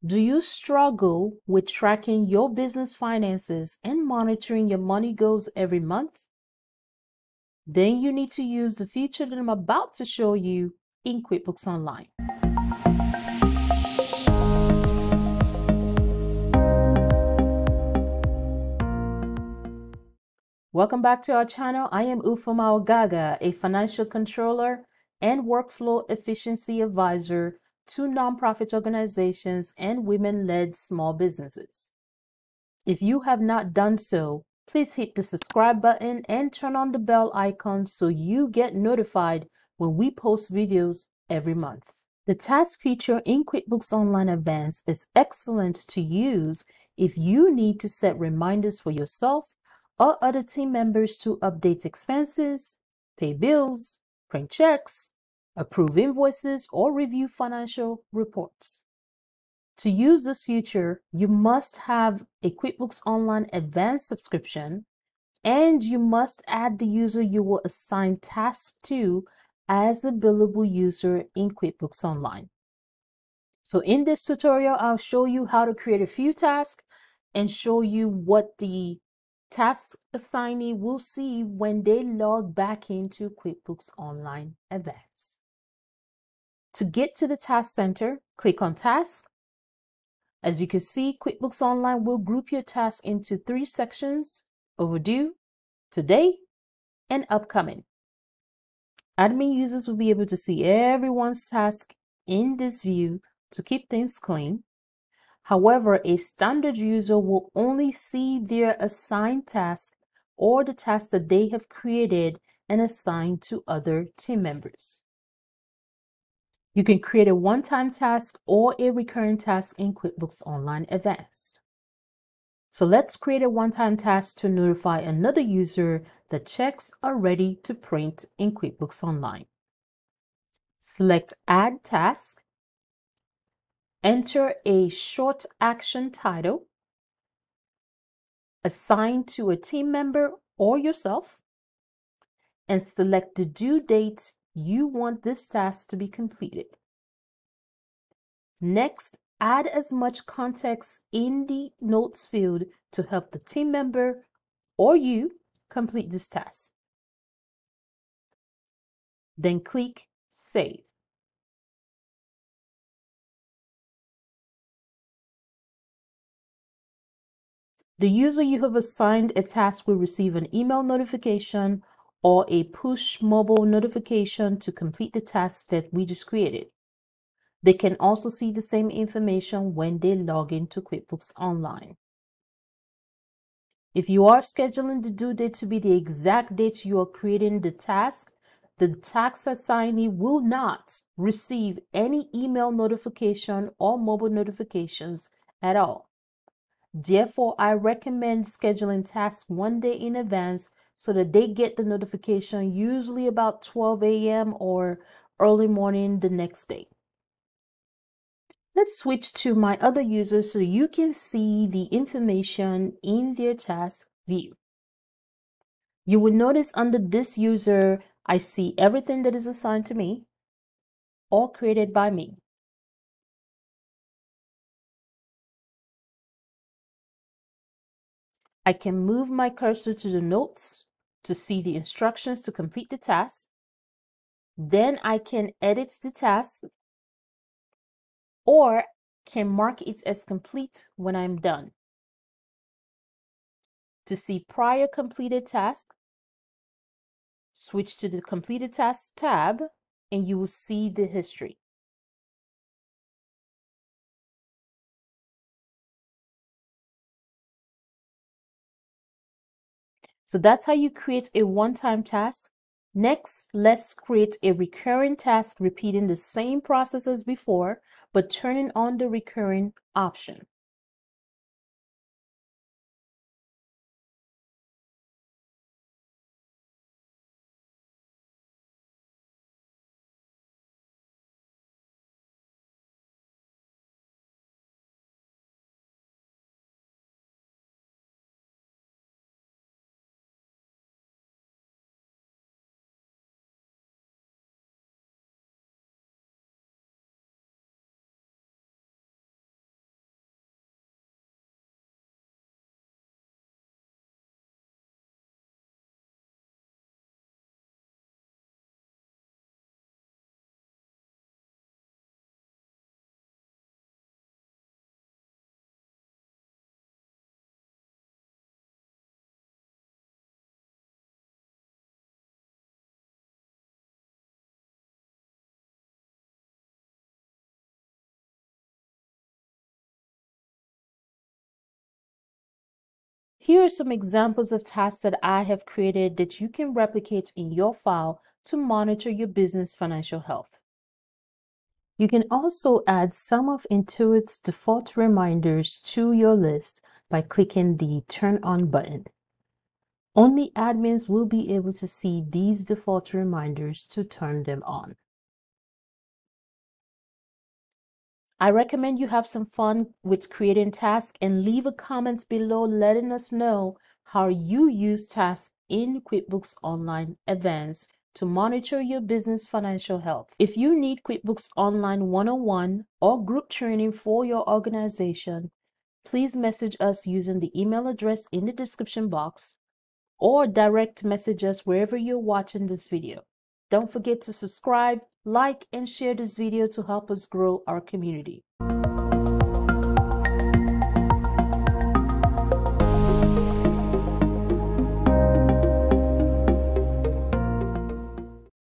Do you struggle with tracking your business finances and monitoring your money goals every month? Then you need to use the feature that I'm about to show you in QuickBooks Online. Welcome back to our channel. I am Ufoma Ogaga, a financial controller and workflow efficiency advisor to nonprofit organizations and women-led small businesses. If you have not done so, please hit the subscribe button and turn on the bell icon so you get notified when we post videos every month. The task feature in QuickBooks Online Advanced is excellent to use if you need to set reminders for yourself or other team members to update expenses, pay bills, print checks, approve invoices, or review financial reports. To use this feature, you must have a QuickBooks Online Advanced subscription, and you must add the user you will assign tasks to as a billable user in QuickBooks Online. So in this tutorial, I'll show you how to create a few tasks and show you what the task assignee will see when they log back into QuickBooks Online Advanced. To get to the Task Center, click on Tasks. As you can see, QuickBooks Online will group your tasks into 3 sections: overdue, today, and upcoming. Admin users will be able to see everyone's task in this view to keep things clean. However, a standard user will only see their assigned task or the task that they have created and assigned to other team members. You can create a one-time task or a recurring task in QuickBooks Online Advanced. So let's create a one-time task to notify another user that checks are ready to print in QuickBooks Online. Select Add Task. Enter a short action title assigned to a team member or yourself, and select the due date you want this task to be completed. Next, add as much context in the notes field to help the team member or you complete this task. Then click Save. The user you have assigned a task will receive an email notification or a push mobile notification to complete the task that we just created. They can also see the same information when they log into QuickBooks Online. If you are scheduling the due date to be the exact date you are creating the task assignee will not receive any email notification or mobile notifications at all. Therefore, I recommend scheduling tasks one day in advance so that they get the notification usually about 12 a.m. or early morning the next day. Let's switch to my other users so you can see the information in their task view. You will notice under this user, I see everything that is assigned to me or created by me. I can move my cursor to the notes to see the instructions to complete the task. Then I can edit the task or can mark it as complete when I'm done. To see prior completed tasks, switch to the completed tasks tab and you will see the history. So that's how you create a one-time task. Next, let's create a recurring task repeating the same process as before, but turning on the recurring option. Here are some examples of tasks that I have created that you can replicate in your file to monitor your business financial health. You can also add some of Intuit's default reminders to your list by clicking the Turn On button. Only admins will be able to see these default reminders to turn them on. I recommend you have some fun with creating tasks and leave a comment below letting us know how you use tasks in QuickBooks Online Advanced to monitor your business financial health. If you need QuickBooks Online 101 or group training for your organization, please message us using the email address in the description box or direct message us wherever you're watching this video. Don't forget to subscribe, like, and share this video to help us grow our community.